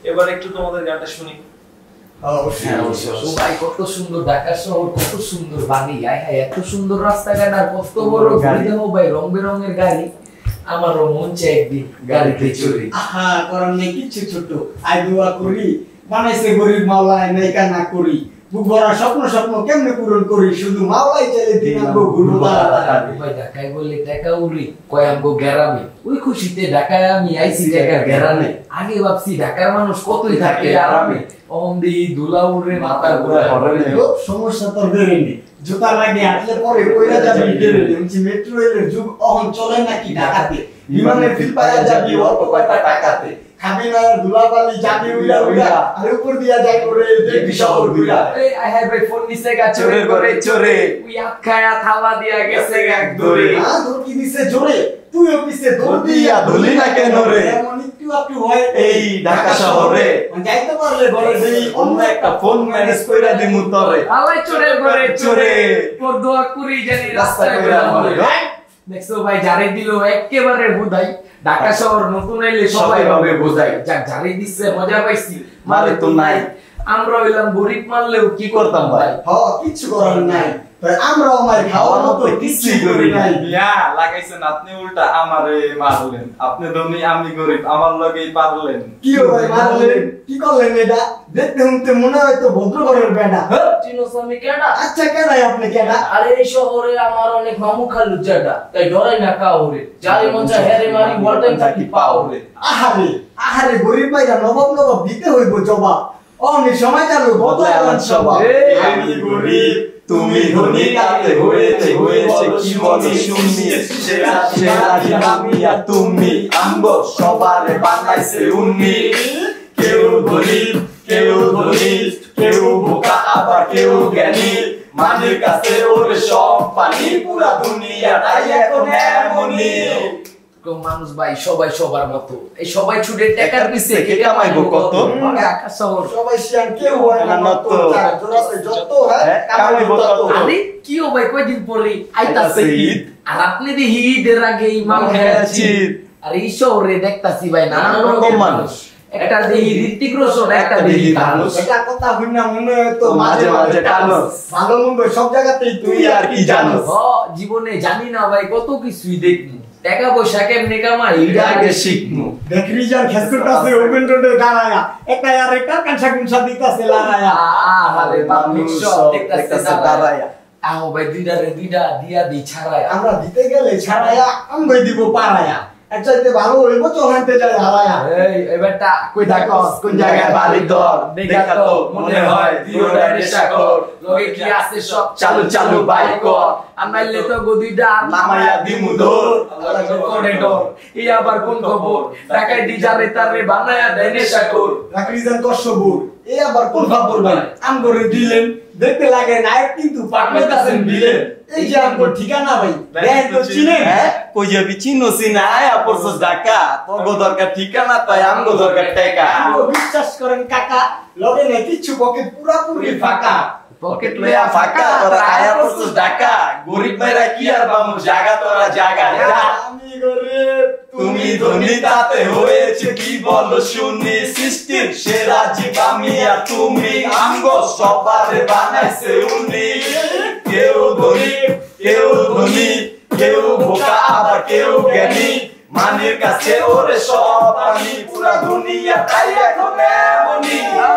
এবার একটু তোমাদের গানটা শুনি। ভাই কত সুন্দর ঢাকা শহর, কত সুন্দর বাড়ি, এত সুন্দর রাস্তাঘাট আর কত বড় গাড়ি দেবো ভাই, রং বেরঙের গাড়ি। আমারও মন চাই একদিন গাড়িতে চড়ি। আহা করার নেই কিচ্ছু ছোট, আই দোয়া করি বানাইছে গরিব মাওলায় নেকা না করি, বুক ভরা স্বপ্ন স্বপ্ন কেমনে পূরণ করি, শুধু মাওলাই চাইলে দিন আমগো গুরু ভাই ঢাকায় বললে টাকা উড়ি, কয় আমগো গ্রামে, ওই খুশিতে ঢাকায় আমি আইছি টাকার গ্রামে। আগে ভাবছি ঢাকার মানুষ কতই থাকে আরামে, অমদি দুলা উড়ে মাথা ঘুরে হরনে। সমস্যা তোর বেরেনি, জুতা লাগে হাঁটলে পরে কইরা যাবি ডেরেনি, মেট্রো রেলের যুগ অহন চলে নাকি ঢাকাতে, বিমানে ফিল পায়া যাবি অল্প কয়টা টাকাতে, খাবি না দুলাবালি যাবি উইরা উইরা, আর উপর দিয়া যাই করে দেখবি শহর ঘুরা। এই আই হ্যাভ এ ফোন নিছে গা চোরে করে চোরে, উই আখায়া থালা দিয়া গেছে এক দূরে। হ্যাঁ তোর কি দিছে জোরে, তুই অফিসে দৌড় দিয়া ধুলি না কেন রে, এমন একটু একটু হয় এই ঢাকা শহরে, যাইতে পারলে ঘরে দেই অন্য একটা ফোন ম্যানেজ কইরা দিমু তরে। আলাই চোরে করে চোরে, তোর দোয়া করি জানি রাস্তা কইরা মরে। দেখছো ভাই জারি দিল একেবারে হুদাই, ঢাকা শহর নতুন আইলে সবাই ভাবে বোঝাই, যাক জারি দিচ্ছে মজা পাইছি, মারে তো নাই। আমরা হইলাম গরিব, মারলেও কি করতাম ভাই, কিছু করার নাই, আমরাও আমার খাওয়ার মতো কিছুই করি নাই। মিয়া লাগাইছেন আপনি উল্টা আমারে মারলেন, আপনি ধনী আমি গরিব, আমার লগেই পারলেন। কি ভাই মারলেন, কি করলেন এটা? দেখতে শুনতে মনে হয় তো ভদ্র ঘরের বেটা। চিনোস আমি কেডা? আচ্ছা কেডাই আপনি কেডা? আরে এই শহরে আমার অনেক মামু খালু জাডা, তাই ডরাই না কাউরে, যারে মন চায় হেরে মারি ওয়ালটাইম থাকি পাওরে। আহারে আহারে গরিব ভাইরা নবাব নবাব দিতে হইব জবাব, অনেক সময় চালু বদলান সবাব। আমি গরিব তুমি ধনী, তাতে হয়েছে হয়েছে কি বলি শুনি, সেরা সেরা আমি আর তুমি, আমগো সবারে বানাইছে উন্নি। কেউ গরিব কেউ ধনী, কেউ বোকা আবার কেউ জ্ঞানী, মাঝের কাছে ওর সব পানি, পুরা দুনিয়াটাই এখন এমনই। মানুষ ভাই সবাই সবার মতো, এই সবাই ছুটে টাকার পিছে, কে কামাইবো কত? ঢাকা শহর সবাই শিয়ান, কেউ হয় না নত, জোরাতে যত হয় কামাইবো তত। আরে কি ও ভাই কয়দিন পরে আইতাছে ঈদ, আর আপনি দি ঈদের আগে মাল খাইছি। আর এই শহরে দেখতাছি ভাই নানান রকম মানুষ, একটা দেহি ঋত্বিক রোশন, একটা দেহি ধানুষ। এটা কথা হইনা মনে হয় তো মাঝে মাঝে টানুস, ভালো মন্দ সব জায়গাতেই তুই আর কি জানোস। জীবনে জানি না ভাই কত কিছুই দেখমু, টাকা পয়সা কেমনে কামাই এটা আগে শিখমু। দেখ রিজার খেসুটাছে ওপেন রোডে দাঁড়ায়া, একটা আর একটা কাঁচা কুঁচা দিতাছে লাগায়া, আরে পাবলিক সব দেখতাছে দাঁড়ায়া। আও ভাই দুইটা দিয়া দি ছাড়ায়া, আমরা দিতে গেলে ছাড়ায়া আমগই দিব পাড়ায়া, একচাইতে ভালো হইব তো হইতে যায় হারায়া। এই এবারটা কই থাকস কোন জায়গায় বাড়ি দর, দেখা তো মনে হয় দিওটা নেশাখোর, লগে কি আছে সব চালু চালু বাইক কর, আমাইলে তো গদিটা নামায়া দিমু দর, আল্লাহ করে ডর। এই আবার কোন খবর, ঢাকায় ডিজারে তারে বানায়া দেয় নেশাখোর, রাখরিজান কষ্টবুর এই আবার কোন খবর ভাই, আমগরে দিলেন দেখতে লাগে নায়ক কিন্তু পাঠাইতাছেন বিলেন। এই যে আমগো ঠিকানা ভাই দেন তো চিনে, হ্যাঁ কই যাবি চিনোসি না, আয়া পড়ছস ঢাকা, তোর দরকার ঠিকানা তাই আমগো দরকার টাকা। আমগো বিশ্বাস করেন কাকা, লগে নাই কিছু পকেট পুরাপুরি ফাঁকা, পকেট লয়া ফাঁকা, তোরা আয়া পড়ছস ঢাকা, গরিব ভাইরা কি আর বামু জায়গা তোরা জায়গা। আমি গরিব তুমি ধনী, তাতে হয়েছে কি বলো শুনি, সৃষ্টির সেরা জীব আমি আর তুমি, আমগো সবারে বানাইছে উনি। কেউ গরিব কেউ ধনী, কেউ বোকা আবার কেউ জ্ঞানী, মানের কাছে ওরে সব পানি, পুরা দুনিয়াটাই এখন এমনই।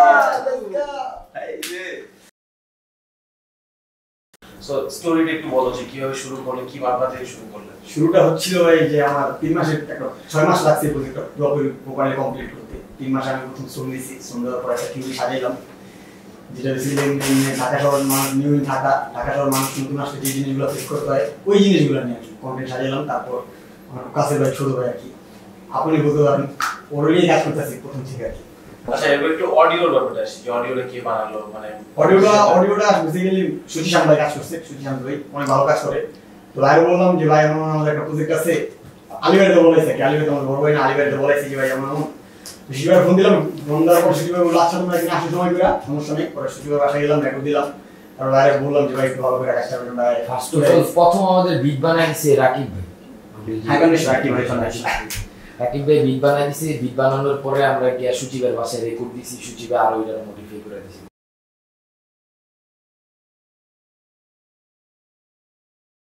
স্টোরিটা একটু বলো যে কিভাবে শুরু করলেন, কি ভাবনা থেকে শুরু করলেন? শুরুটা হচ্ছিল এই যে আমার 3 মাসের একটা 6 মাস লাগছে প্রজেক্টটা প্রোফাইল কমপ্লিট করতে। 3 মাস আমি প্রথম শ্রম দিয়েছি, শ্রম দেওয়ার পর একটা টিভি সাজাইলাম, যেটা বেসিক্যালি ঢাকা শহর মানুষ নিউ ঢাকা শহর মানুষ নতুন আসলে যে জিনিসগুলো ফেস করতে হয় ওই জিনিসগুলো নিয়ে আর কি কন্টেন্ট সাজাইলাম। তারপর আমার কাছের ভাই ছোট ভাই আর কি, আপনি বলতে পারেন ওর নিয়ে কাজ করতেছি প্রথম থেকে আর কি। আচ্ছা এবার একটু অডিওর ব্যাপারটা আসি, যে অডিওটা কে বানালো, মানে অডিওটা বেসিক্যালি সুচিশান ভাই কাজ করছে। সুচিশান ভাই অনেক ভালো কাজ করে। তো ভাই বললাম যে ভাই আমাদের একটা প্রজেক্ট আছে, আলিবাড়িতে বলাইছে কি, আলিবাড়িতে আমার বড় ভাই না, আলিবাড়িতে বলাইছে যে ভাই আমার সুচিবার ফোন দিলাম, ফোন দেওয়ার পর সুচিবার বললো আচ্ছা তোমরা এখানে আসো সময় করে, সমস্যা নেই। পরে সুচিবার বাসায় গেলাম, রেকর্ড দিলাম, আর ভাই বললাম যে ভাই একটু ভালো করে কাজটা করবেন ভাই। প্রথম আমাদের বিট বানাইছে রাকিব ভাই, হ্যাঁ রাকিব ভাই বানাইছে। রাকিব ভাই বিট বানাই দিছি, বিট বানানোর পরে আমরা গিয়া সুচিবের বাসায় রেকর্ড দিছি, সুচিবে আরো এটার মডিফাই করে দিছি।